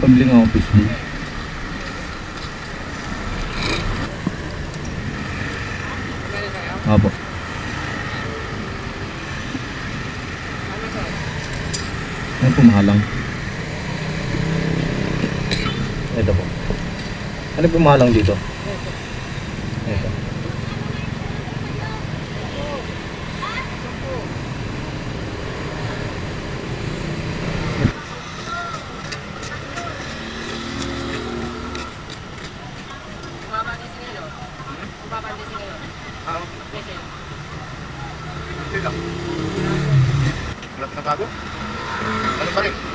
pabili nga ako fishbowl. Apo. Ano po mahalang? Ito po. Ano po mahalang dito? Ito. Ulat na bago? Ano pa rin?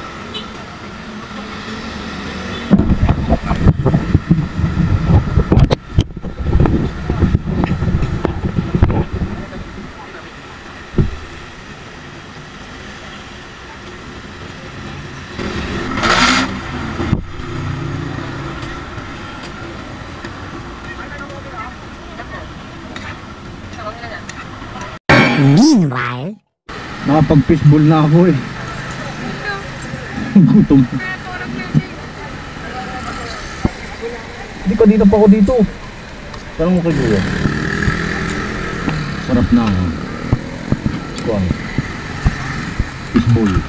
Meanwhile, Nakapag-fishbowl na ako eh. Gutom. Hindi pa dito pa ako dito. Parang mo kay Kuya. Sarap na ako. Kuha. Fishbowl.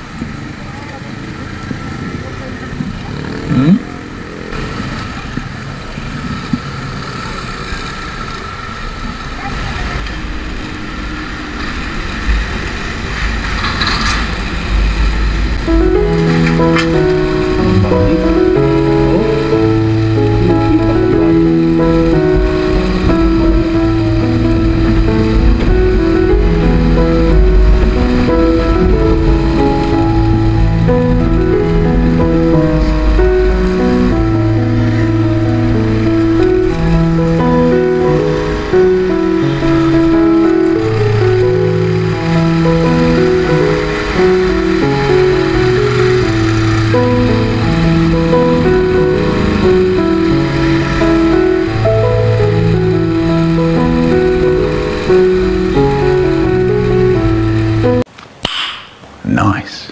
Nice.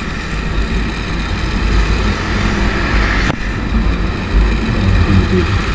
Thank you.